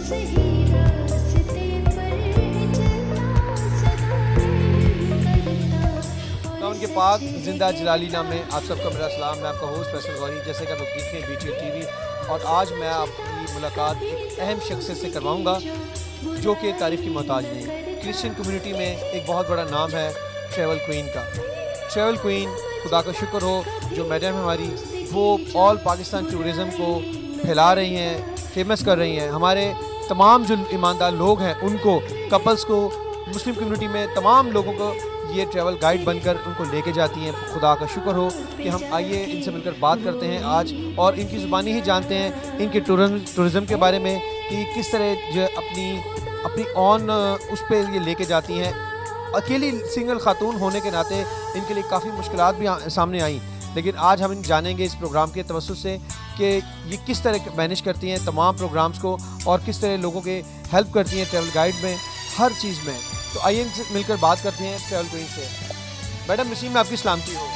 उनके पाक जिंदा जलाली नाम में आप सबका मेरा सलाम। मैं आपका होस्ट फैसल गौरी, जैसे कि आप लोग देख रहे हैं BTL TV, और आज मैं आपकी मुलाकात एक अहम शख्सियत से करवाऊंगा जो कि तारीफ़ की मोहताज नहीं। क्रिश्चियन कम्युनिटी में एक बहुत बड़ा नाम है ट्रैवल क्वीन का। ट्रैवल क्वीन, खुदा का शुक्र हो, जो मैडम हमारी वो ऑल पाकिस्तान टूरिज़म को फैला रही हैं, फेमस कर रही हैं। हमारे तमाम जो ईमानदार लोग हैं उनको, कपल्स को, मुस्लिम कम्युनिटी में तमाम लोगों को ये ट्रैवल गाइड बनकर उनको लेके जाती हैं। खुदा का शुक्र हो कि हम आइए इनसे मिलकर बात करते हैं आज, और इनकी ज़ुबानी ही जानते हैं इनके टूरिज़म के बारे में कि किस तरह जो अपनी ऑन उस पर ये लेके जाती हैं। अकेली सिंगल खातून होने के नाते इनके लिए काफ़ी मुश्किलात भी सामने आई, लेकिन आज हम जानेंगे इस प्रोग्राम के तवज्जुह से कि ये किस तरह मैनेज करती हैं तमाम प्रोग्राम्स को, और किस तरह लोगों के हेल्प करती हैं ट्रैवल गाइड में, हर चीज़ में। तो आइए इनसे मिलकर बात करते हैं ट्रैवल क्वीन से। मैडम, नसीब में आपकी सलामती हो।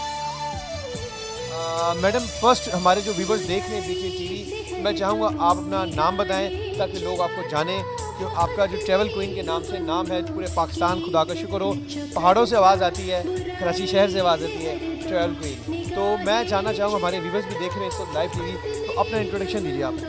मैडम, फर्स्ट हमारे जो व्यूवर्स देख रहे हैं BTL TV, मैं चाहूँगा आप अपना नाम बताएं ताकि लोग आपको जानें कि आपका जो ट्रैवल क्वीन के नाम से नाम है पूरे पाकिस्तान, खुदा का शुक्र हो, पहाड़ों से आवाज़ आती है, कराची शहर से आवाज़ आती है ट्रैवल क्वीन। तो मैं जानना चाहूँगा, हमारे व्यूवर्स भी देख रहे हैं इस वक्त लाइव TV, तो अपना इंट्रोडक्शन दीजिए आप।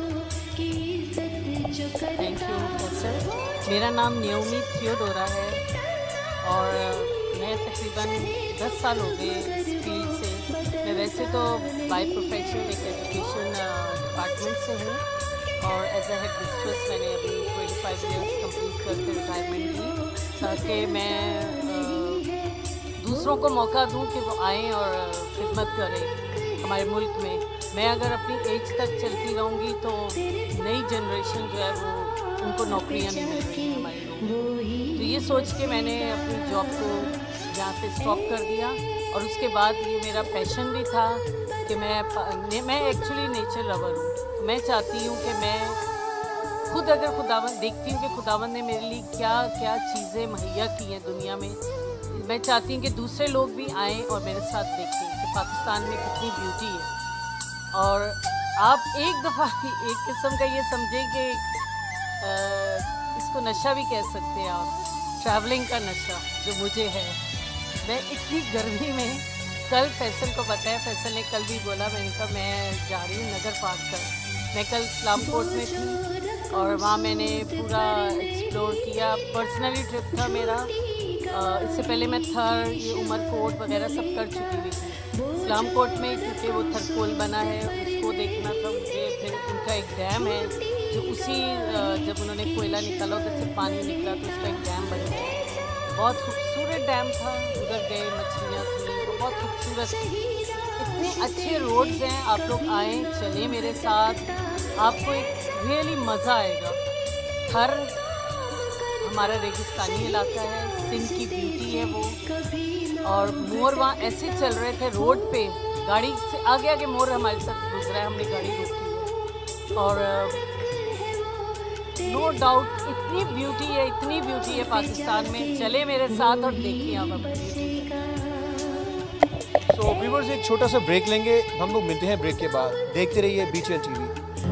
Thank you sir. मेरा नाम न्योमी थियोडोरा है और मैं तकरीबन 10 साल हो गए इस फील्ड से। मैं वैसे तो बाय प्रोफेशन एक एजुकेशन डिपार्टमेंट से हूँ, और एज ए हेड मिस्ट्रेस मैंने अभी 25 ईयर्स कंप्लीट करके रिटायरमेंट ली, ताकि मैं दूसरों को मौका दूँ कि वो आएँ और खिदमत करें हमारे मुल्क में। मैं अगर अपनी एज तक चलती रहूँगी तो नई जनरेशन जो है वो उनको नौकरियाँ नहीं मिल रही हैं हमारे लोगों को। तो ये सोच के मैंने अपनी जॉब को यहाँ पे स्टॉप कर दिया, और उसके बाद ये मेरा पैशन भी था कि मैं एक्चुअली नेचर लवर हूँ। तो मैं चाहती हूँ कि मैं खुद अगर खुदावंद देखती हूँ कि खुदावंद ने मेरे लिए क्या क्या चीज़ें मुहैया की हैं दुनिया में, मैं चाहती हूँ कि दूसरे लोग भी आएँ और मेरे साथ देखें कि पाकिस्तान में कितनी ब्यूटी है। और आप एक दफ़ा एक किस्म का ये समझें कि इसको नशा भी कह सकते हैं आप, ट्रैवलिंग का नशा जो मुझे है। मैं इतनी गर्मी में, कल फैसल को पता है, फैसल ने कल भी बोला, मैंने कहा मैं जा रही हूँ नगर पार्क कर। मैं कल इस्लामकोट में थी और वहाँ मैंने पूरा एक्सप्लोर किया। पर्सनली ट्रिप था मेरा। इससे पहले मैं थर, ये उमरकोट वगैरह सब कर चुकी हुई थी। इस्लामकोट में क्योंकि वो थरकोल बना है उसको देखना था मुझे। फिर उनका एक डैम है जो उसी जब उन्होंने कोयला निकाला उधर से पानी निकला तो उसका एक डैम बन गया। बहुत खूबसूरत डैम था, उधर गए, मछलियाँ थी, तो बहुत खूबसूरत थी। इतने अच्छे रोड्स हैं, आप लोग आएँ, चलें मेरे साथ, आपको एक रियली मज़ा आएगा। थर हमारा रेगिस्तानी इलाका है, सिंध की ब्यूटी है वो, और मोर वहाँ ऐसे चल रहे थे रोड पे, गाड़ी से आगे आगे मोर हमारे साथ गुजरा है, हमने गाड़ी रोकी है। और नो डाउट इतनी ब्यूटी है, इतनी ब्यूटी है पाकिस्तान में। चले मेरे साथ और देखिए आप अपनी ब्यूटी। सो व्यूअर्स, एक छोटा सा ब्रेक लेंगे, हम लोग मिलते हैं ब्रेक के बाद। देखते रहिए BTL TV।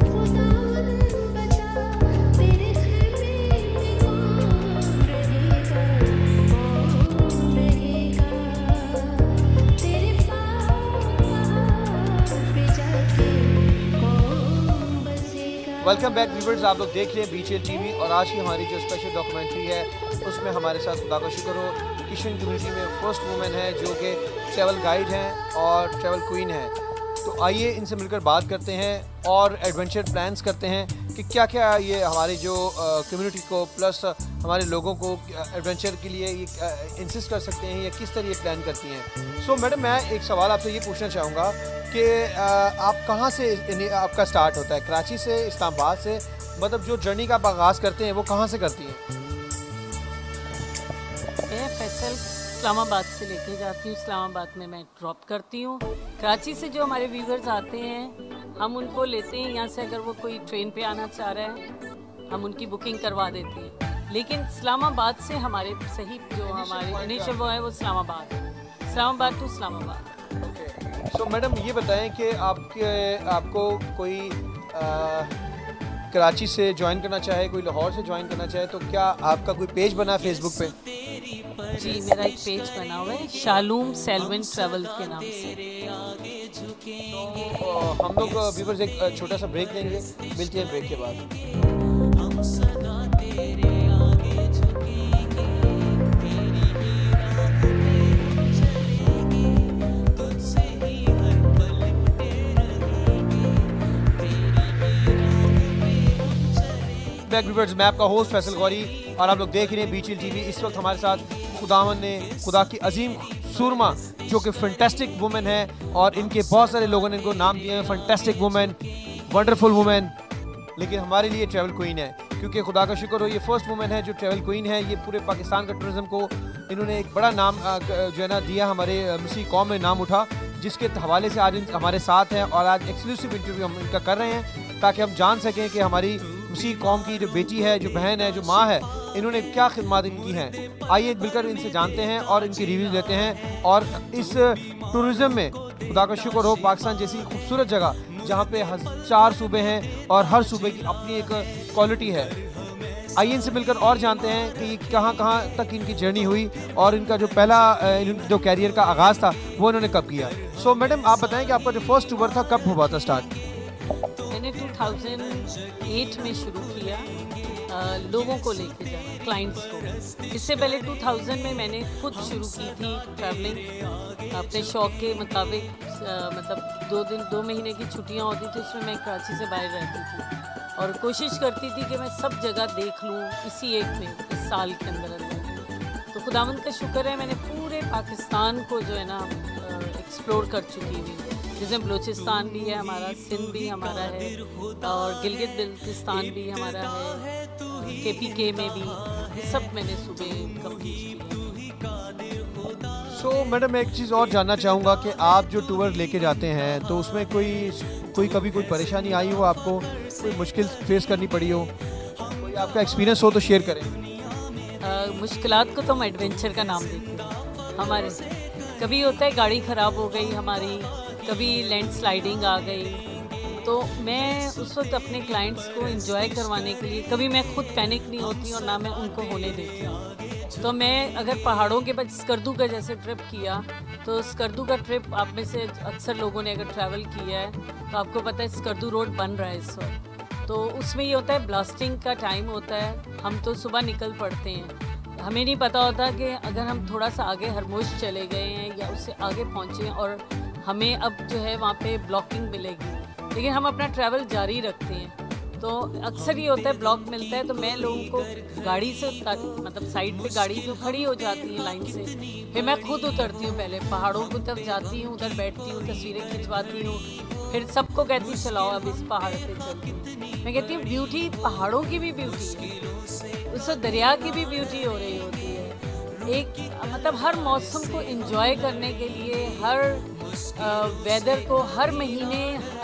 Welcome back viewers, आप लोग देख रहे हैं BTL TV, और आज की हमारी जो स्पेशल डॉक्यूमेंट्री है उसमें हमारे साथ, खुदा का शुक्र हो, क्रिश्चियन कम्युनिटी में फर्स्ट वुमेन है जो कि ट्रैवल गाइड हैं और ट्रैवल क्वीन हैं। तो आइए इनसे मिलकर बात करते हैं और एडवेंचर प्लान्स करते हैं कि क्या क्या ये हमारी जो कम्युनिटी को प्लस हमारे लोगों को एडवेंचर के लिए ये इंसिस्ट कर सकते हैं या किस तरह ये प्लान करती हैं। सो मैडम, मैं एक सवाल आपसे ये पूछना चाहूँगा कि आप कहाँ से आपका स्टार्ट होता है? कराची से, इस्लामाबाद से? मतलब जो जर्नी का आप आगाज़ करते हैं वो कहाँ से करती हैं? मैं फैसल इस्लामाबाद से लेके जाती हूँ, इस्लामाबाद में मैं ड्रॉप करती हूँ। कराची से जो हमारे व्यूवर्स आते हैं हम उनको लेते हैं यहाँ से। अगर वो कोई ट्रेन पे आना चाह रहा है हम उनकी बुकिंग करवा देते हैं, लेकिन इस्लामाबाद से हमारे सही जो हमारे इनिशियल वो है वो Islamabad to Islamabad. So madam, ये बताएं कि आपको कोई कराची से ज्वाइन करना चाहे, कोई लाहौर से ज्वाइन करना चाहे, तो क्या आपका कोई पेज बना है फेसबुक पे? जी, मेरा एक पेज बना हुआ है शालूम सेल्वन ट्रैवल के नाम से। तो हम लोग व्यूअर्स एक छोटा सा ब्रेक लेंगे, मिलते हैं ब्रेक के बाद। बैक व्यूअर्स, मैं आपका होस्ट फैसल गौरी और आप लोग देख रहे हैं बीचिल टीवी। इस वक्त हमारे साथ खुदावन ने, खुदा की अजीम सूरमा जो कि फैंटास्टिक वुमेन है, और इनके बहुत सारे लोगों ने इनको नाम दिए हैं फैंटास्टिक वुमेन, वंडरफुल वुमेन, लेकिन हमारे लिए ट्रैवल क्वीन है, क्योंकि खुदा का शुक्र हो ये फर्स्ट वुमेन है जो ट्रैवल क्वीन है। ये पूरे पाकिस्तान का टूरिज्म को इन्होंने एक बड़ा नाम जो है ना दिया, हमारे मसीह कौम में नाम उठा, जिसके हवाले से आज हमारे साथ हैं और आज एक्सक्लूसिव इंटरव्यू हम इनका कर रहे हैं ताकि हम जान सकें कि हमारी मसीह कौम की जो बेटी है, जो बहन है, जो माँ है, इन्होंने क्या खिदमत इनकी हैं। आइए मिलकर इनसे जानते हैं और इनकी रिव्यू लेते हैं। और इस टूरिज़्म में खुदा का शुक्र हो, पाकिस्तान जैसी खूबसूरत जगह जहाँ पे 4 सूबे हैं और हर सूबे की अपनी एक क्वालिटी है। आइए इनसे मिलकर और जानते हैं कि कहाँ कहाँ तक इनकी जर्नी हुई और इनका जो पहला जो कैरियर का आगाज़ था वो इन्होंने कब किया। सो मैडम, आप बताएं कि आपका जो फर्स्ट टूर था कब हुआ था स्टार्ट? मैंने 2008 में शुरू किया लोगों को लेके जाना, क्लाइंट्स को। इससे पहले 2000 में मैंने खुद शुरू की थी ट्रैवलिंग अपने शौक़ के मुताबिक। मतलब 2 महीने की छुट्टियां होती थी, उसमें मैं कराची से बाहर रहती थी और कोशिश करती थी कि मैं सब जगह देख लूँ इसी इस साल के अंदर। तो खुदावंद का शुक्र है, मैंने पूरे पाकिस्तान को जो है ना एक्सप्लोर कर चुकी हुई। जैसे बलूचिस्तान भी है हमारा, सिंध भी हमारा है और गिलगित बिल्तिस्तान भी हमारा है, KPK में भी, ये सब मैंने सुबह कंप्लीट किया। सो मैडम, मैं एक चीज़ और जानना चाहूँगा कि आप जो टूर लेके जाते हैं तो उसमें कभी कोई परेशानी आई हो, आपको कोई मुश्किल फेस करनी पड़ी हो, कोई आपका एक्सपीरियंस हो तो शेयर करें। मुश्किलात को तो हम एडवेंचर का नाम देते हैं। हमारे कभी होता है गाड़ी ख़राब हो गई हमारी, कभी लैंडस्लाइडिंग आ गई, तो मैं उस वक्त अपने क्लाइंट्स को एंजॉय करवाने के लिए कभी मैं खुद पैनिक नहीं होती और ना मैं उनको होने देती हूँ। तो मैं अगर पहाड़ों के बाद स्कर्दू का जैसे ट्रिप किया, तो स्कर्दू का ट्रिप आप में से अक्सर लोगों ने अगर ट्रैवल किया है तो आपको पता है स्कर्दू रोड बन रहा है इस वक्त। तो उसमें ये होता है ब्लास्टिंग का टाइम होता है, हम तो सुबह निकल पड़ते हैं, हमें नहीं पता होता कि अगर हम थोड़ा सा आगे हरमोश चले गए हैं या उससे आगे पहुँचे और हमें अब जो है वहाँ पे ब्लॉकिंग मिलेगी, लेकिन हम अपना ट्रैवल जारी रखते हैं। तो अक्सर ये होता है ब्लॉक मिलता है, तो मैं लोगों को गाड़ी से मतलब साइड पे गाड़ी जो खड़ी हो जाती है लाइन से, फिर मैं खुद उतरती हूँ, पहले पहाड़ों की तरफ जाती हूँ, उधर बैठती हूँ, तस्वीरें खिंचवाती हूँ, फिर सबको कहती हूँ चलाओ अब इस पहाड़ पे चलती हूँ। मैं कहती हूँ ब्यूटी पहाड़ों की भी ब्यूटी है, उससे दरिया की भी ब्यूटी हो रही होती है। एक मतलब हर मौसम को एंजॉय करने के लिए, हर वेदर को, हर महीने,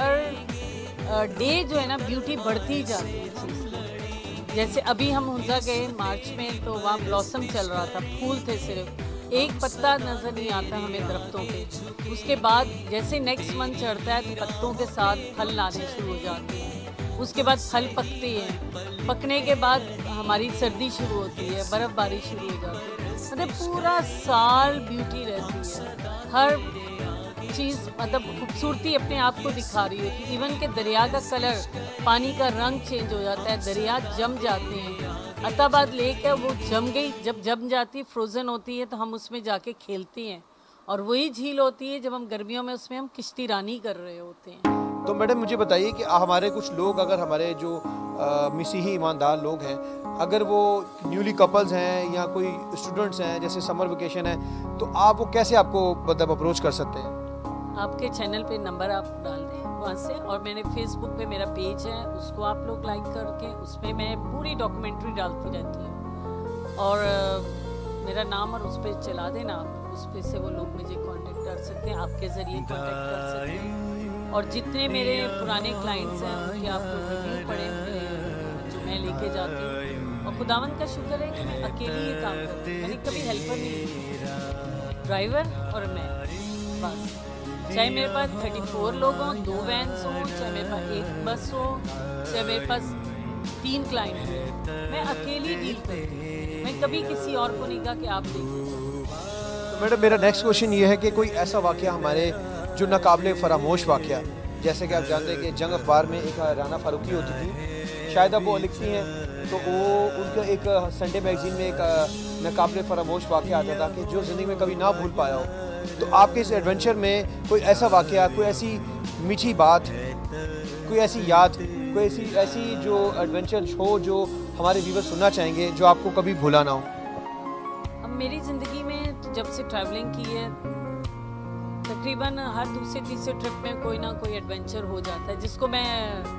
हर डे जो है ना ब्यूटी बढ़ती जाती है चीज़ की। जैसे अभी हम हुंजा गए मार्च में, तो वहाँ ब्लॉसम चल रहा था, फूल थे, सिर्फ एक पत्ता नज़र नहीं आता हमें दरख्तों पे। उसके बाद जैसे नेक्स्ट मंथ चढ़ता है तो पत्तों के साथ फल लाने शुरू हो जाते हैं, उसके बाद फल पकते हैं, पकने के बाद हमारी सर्दी शुरू होती है, बर्फ़बारी शुरू हो जाती है। मतलब पूरा साल ब्यूटी रहती है, हर चीज़ मतलब खूबसूरती अपने आप को दिखा रही होती है। इवन के दरिया का कलर, पानी का रंग चेंज हो जाता है, दरिया जम जाते हैं। अताबाद लेक है, वो जम गई, जब जम जाती फ्रोज़न होती है तो हम उसमें जाके खेलते हैं, और वही झील होती है जब हम गर्मियों में उसमें हम किश्ती रानी कर रहे होते हैं। तो मैडम मुझे बताइए कि हमारे कुछ लोग, अगर हमारे जो मसीही ईमानदार लोग हैं, अगर वो न्यूली कपल्स हैं या कोई स्टूडेंट्स हैं, जैसे समर वेकेशन है, तो आप वो कैसे आपको मतलब अप्रोच कर सकते हैं? आपके चैनल पे नंबर आप डाल दें वहाँ से, और मैंने फेसबुक पे मेरा पेज है, उसको आप लोग लाइक करके उसमें मैं पूरी डॉक्यूमेंट्री डालती रहती हूँ, और मेरा नाम और उस पर चला देना आप, उस पर से वो लोग मुझे कांटेक्ट कर सकते हैं, आपके ज़रिए कांटेक्ट कर सकते हैं। और जितने मेरे पुराने क्लाइंट्स हैं उनके आप लोग रिव्यू पढ़े हुए जो मैं लेके जाती हूँ, और खुदावंद का शुक्र है कि मैं अकेली ही काम करती हूँ, मैंने कभी हेल्पर नहीं की, ड्राइवर और मैं बस। चाहे मेरे पास 34 लोग हों, 2 वैन्स हों, चाहे मेरे पास 1 बस हो, चाहे मेरे पास 3 क्लाइंट हैं, मैं अकेली डील करती हूँ, मैं कभी किसी और को नहीं कहा कि आप देखिए। तो मैडम मेरा नेक्स्ट क्वेश्चन ये है कि कोई ऐसा वाक़या हमारे जो नाकाबिले फरामोश वाक़या, जैसे कि आप जानते हैं कि जंग अखबार में एक राना फारूकी होती थी, शायद अब वो लिखती हैं, तो वो उनका एक संडे मैगज़ीन में एक नाकाबिले फरामोश वाक़या आता था कि जो ज़िंदगी में कभी ना भूल पाया हो। तो आपके इस एडवेंचर में कोई ऐसा वाक़या, कोई ऐसी मीठी बात, कोई ऐसी याद, कोई ऐसी जो एडवेंचर हो जो हमारे व्यूअर सुनना चाहेंगे, जो आपको कभी भूला ना हो? अब मेरी ज़िंदगी में तो जब से ट्रैवलिंग की है, तकरीबन हर दूसरे तीसरे ट्रिप में कोई ना कोई एडवेंचर हो जाता है जिसको मैं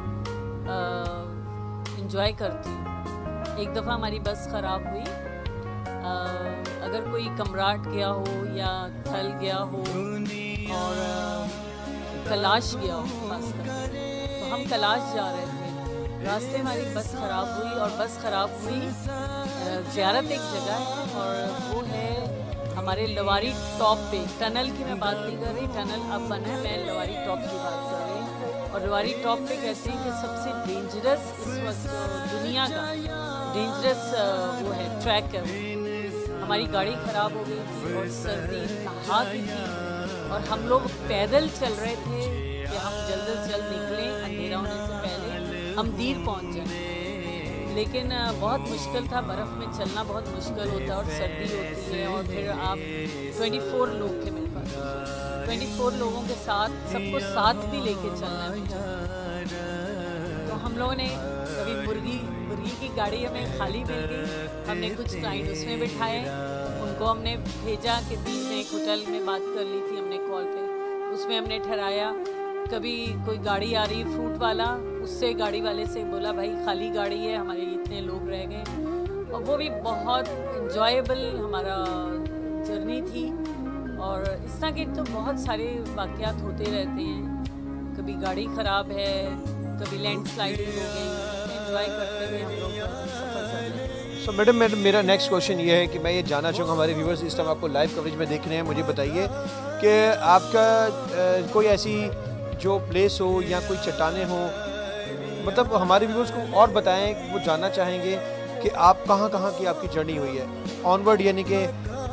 इंजॉय करती हूँ। एक दफ़ा हमारी बस ख़राब हुई, अगर कोई कमराट गया हो या थल गया हो और कैलाश गया हो खासकर, तो हम कैलाश जा रहे थे, रास्ते हमारी बस ख़राब हुई और बस ख़राब हुई ज़ियारत एक जगह है और वो है हमारे लवारी टॉप पे। टनल की मैं बात नहीं कर रही, टनल अब बना है, मैं लवारी टॉप की बात कर रही हूँ। और लवारी टॉप पे कहते हैं कि सबसे डेंजरस इस वक्त दुनिया का डेंजरस वो है, ट्रैक है वो। हमारी गाड़ी ख़राब हो गई थी और सर्दी नहाती थी और हम लोग पैदल चल रहे थे कि हम जल्द से जल्द निकलें, अंधेरा होने से पहले हम दीर पहुँच जाएं। लेकिन बहुत मुश्किल था, बर्फ़ में चलना बहुत मुश्किल होता है और सर्दी होती है और फिर आप 24 लोग थे मेरे पास, 24 लोगों के साथ सबको साथ भी लेके चलना है मुझे। तो हम लोगों ने कभी मुर्गी की गाड़ी हमें खाली मिल गई, हमने कुछ क्लाइंट उसमें बिठाए, उनको हमने भेजा कि बीच में एक होटल में बात कर ली थी हमने कॉल पे, उसमें हमने ठहराया। कभी कोई गाड़ी आ रही फ्रूट वाला, उससे गाड़ी वाले से बोला भाई खाली गाड़ी है, हमारे इतने लोग रह गए। और वो भी बहुत इन्जॉयबल हमारा जर्नी थी। और इस तरह के तो बहुत सारे वाक़यात होते रहते हैं, कभी गाड़ी ख़राब है, कभी लैंडस्लाइड हो गई, एंजॉय करते हुए हम लोग सफ़र कर रहे हैं। सो मैडम मेरा नेक्स्ट क्वेश्चन ये है कि मैं ये जानना चाहूँगा, हमारे व्यूअर्स इस टाइम आपको लाइव कवरेज में देख रहे हैं, मुझे बताइए कि आपका कोई ऐसी जो प्लेस हो या कोई चट्टानें हो, मतलब हमारे व्यूअर्स को और बताएं, वो जानना चाहेंगे कि आप कहाँ की आपकी जर्नी हुई है ऑनवर्ड, यानी कि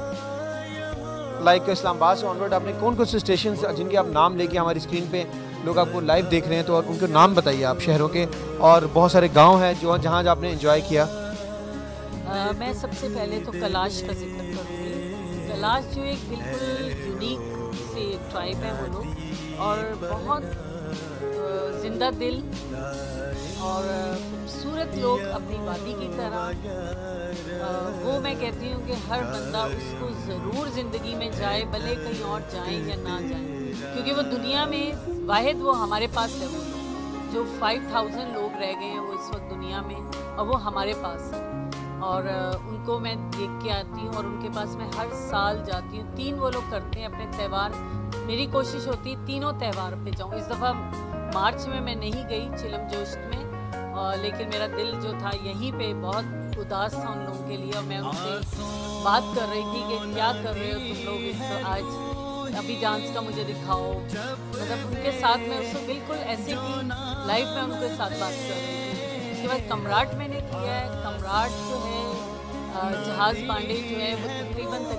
लाइक इस्लामाबाद से ऑनवर्ड आपने कौन से स्टेशन जिनके आप नाम लेके हमारी स्क्रीन पे लोग आपको लाइव देख रहे हैं, तो और उनके नाम बताइए आप शहरों के, और बहुत सारे गांव हैं जो जहाँ आपने एंजॉय किया। मैं सबसे पहले तो कैलाश का जिक्र करूँगी। कैलाश जो एक बिल्कुल यूनिक से ट्राइब है वो लोग, और बहुत ज़िंदा दिल और खूबसूरत लोग अपनी वादी की तरह। वो मैं कहती हूँ कि हर बंदा उसको ज़रूर ज़िंदगी में जाए, भले कहीं और जाए या ना जाए, क्योंकि वो दुनिया में वाहिद वो हमारे पास है। वो जो 5000 लोग रह गए हैं वो इस वक्त दुनिया में, और वो हमारे पास है, और उनको मैं देख के आती हूँ और उनके पास मैं हर साल जाती हूँ। 3 वो लोग करते हैं अपने त्यौहार, मेरी कोशिश होती है तीनों त्यौहार पे जाऊँ। इस दफ़ा मार्च में मैं नहीं गई चिलम जोश्त में, लेकिन मेरा दिल जो था यहीं पे बहुत उदास था उन लोगों के लिए, और मैं उनसे बात कर रही थी कि क्या कर रहे हो तुम लोग इस आज, अभी डांस का मुझे दिखाओ। मतलब उनके साथ मैं उसको बिल्कुल ऐसे कि लाइव में उनके साथ बात कर रही थी। उसके बाद कमराट मैंने किया है। कमराट जो है जहाज़ बांडे जो है वो तकरीबन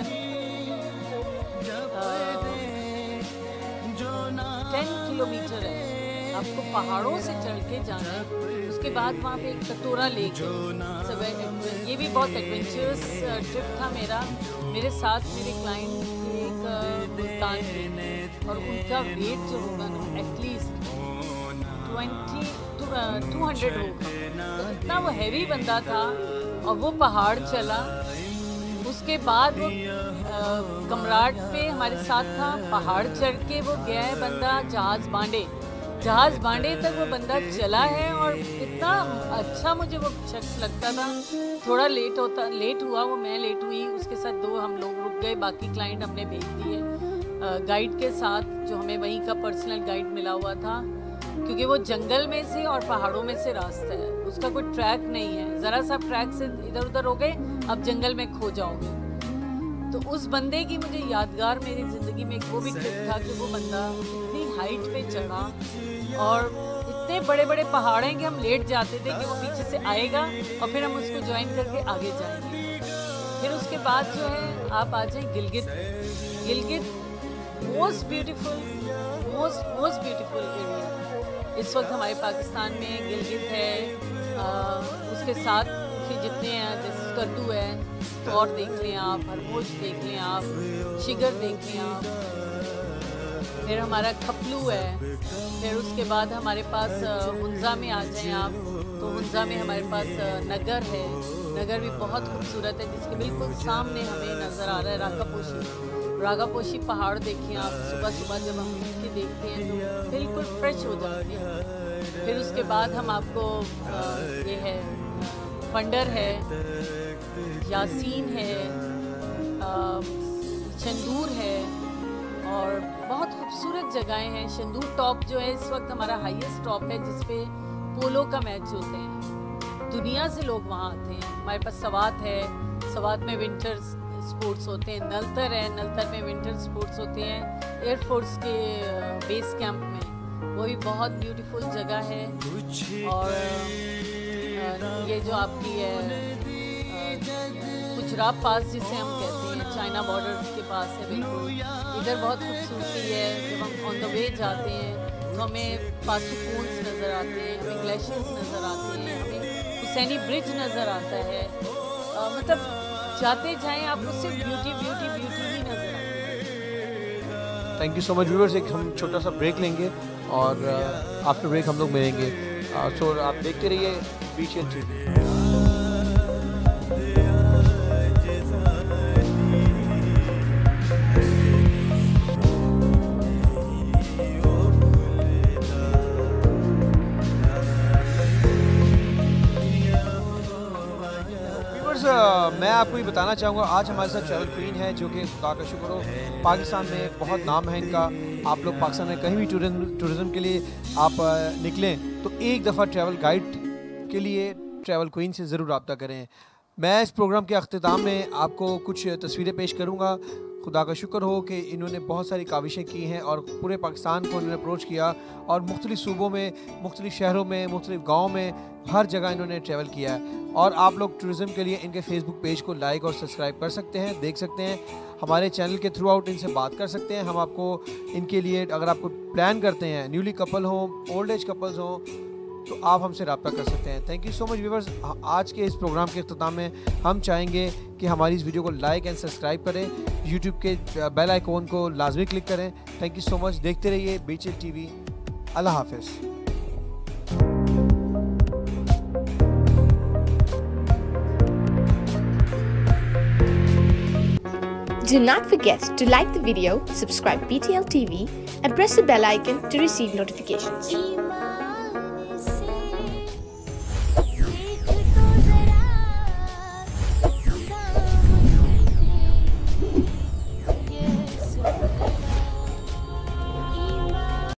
10 किलोमीटर है, आपको पहाड़ों से चढ़ के जाना है। उसके बाद वहाँ पे एक कटोरा लेक है, ये भी बहुत एडवेंचरस ट्रिप था मेरा। मेरे साथ मेरे क्लाइंट थे एक मुल्तान के, और उनका वेट जो होगा ना एटलीस्ट 200 होगा, तो इतना वो हैवी बंदा था, और वो पहाड़ चला। उसके बाद वो कमराट पे हमारे साथ था, पहाड़ चढ़ के वो गया है बंदा जहाज़ बांडे तक वो बंदा चला है, और इतना अच्छा मुझे वो शख्स लगता था। थोड़ा लेट हुआ वो, मैं लेट हुई, उसके साथ 2 हम लोग रुक गए, बाकी क्लाइंट हमने भेज दिए गाइड के साथ, जो हमें वहीं का पर्सनल गाइड मिला हुआ था, क्योंकि वो जंगल में से और पहाड़ों में से रास्ता है, उसका कोई ट्रैक नहीं है। ज़रा सा ट्रैक से इधर उधर हो गए, अब जंगल में खो जाओगे। तो उस बंदे की मुझे यादगार मेरी ज़िंदगी में एक वो भी ट्रिप था कि वो बंदा इतनी हाइट पे चढ़ा और इतने बड़े बड़े पहाड़ हैं कि हम लेट जाते थे कि वो पीछे से आएगा और फिर हम उसको ज्वाइन करके आगे जाएंगे। फिर उसके बाद जो है आप आ जाएं गिलगित मोस्ट ब्यूटीफुल एरिया इस वक्त हमारे पाकिस्तान में गिलगित है। उसके साथ फिर जितने हैं जैसे कद्दू है, स्टोर देख लें आप, हरमोश देख लें आप, शिगर देख लें आप, फिर हमारा खपलू है। फिर उसके बाद हमारे पास हुंजा में आ जाएं आप, तो हुंजा में हमारे पास नगर है। नगर भी बहुत खूबसूरत है, जिसके बिल्कुल सामने हमें नज़र आ रहा है रागापोशी पहाड़। देखिए आप, सुबह सुबह जब हम उठ के देखते हैं तो बिल्कुल फ्रेश हो जाते हैं। फिर उसके बाद हम आपको ये है फंडर है, यासीन है, चंदूर है और बहुत खूबसूरत जगहें हैं। शंदूर टॉप जो है इस वक्त हमारा हाईएस्ट टॉप है, जिसपे पोलो का मैच होते हैं। दुनिया से लोग वहाँ आते हैं। हमारे पास सवात है, सवात में विंटर स्पोर्ट्स होते हैं। नलतर है, नलतर में विंटर स्पोर्ट्स होते हैं एयरफोर्स के बेस कैंप में, वो भी बहुत ब्यूटीफुल जगह है। और ये जो आपकी है गुजरात पास जिसे हम कहते हैं, चाइना बॉर्डर के पास है बिल्कुल, इधर बहुत खूबसूरती है। जब हम ऑन द वे जाते हैं तो हमें पासुकून्स नज़र आते हैं, हमें ग्लेशियर्स नज़र आते हैं, हमें हुसैनी ब्रिज नज़र आता है। मतलब जाते जाएं आपको सिर्फ ब्यूटी ही नज़र आती है। Thank you so much viewers. एक हम छोटा सा ब्रेक लेंगे और आफ्टर ब्रेक हम लोग मिलेंगे। सो आप देखते रहिए BTL TV। मैं आपको ये बताना चाहूँगा, आज हमारे साथ ट्रैवल क्वीन है, जो कि खुदा का शुक्र हो पाकिस्तान में बहुत नाम है इनका। आप लोग पाकिस्तान में कहीं भी टूरिज़्म के लिए आप निकलें तो एक दफ़ा ट्रैवल गाइड के लिए ट्रैवल क्वीन से ज़रूर रब्ता करें। मैं इस प्रोग्राम के अख्तिताम में आपको कुछ तस्वीरें पेश करूँगा। खुदा का शुक्र हो कि इन्होंने बहुत सारी काविशें की हैं और पूरे पाकिस्तान को इन्होंने अप्रोच किया और मुख्तलिफ़ सूबों में, मुख्तलिफ़ शहरों में, मुख्तलिफ़ गाँव में, हर जगह इन्होंने ट्रैवल किया है। और आप लोग टूरिज़्म के लिए इनके फेसबुक पेज को लाइक और सब्सक्राइब कर सकते हैं, देख सकते हैं। हमारे चैनल के थ्रू आउट इनसे बात कर सकते हैं। हम आपको इनके लिए, अगर आपको प्लान करते हैं, न्यूली कपल हो, ओल्ड एज कपल्स हो, तो आप हमसे रब्ता कर सकते हैं। Thank you so much viewers. आज के इस प्रोग्राम के अख्तिताम में हम चाहेंगे कि हमारी इस वीडियो को लाइक एंड सब्सक्राइब करें, यूट्यूब के बेल आइकॉन को लाजमी क्लिक करें। Thank you so much. देखते रहिए BTL TV। अल्लाह हाफिज़। Do not forget to like the video, subscribe BTL TV and press the bell icon to receive notifications.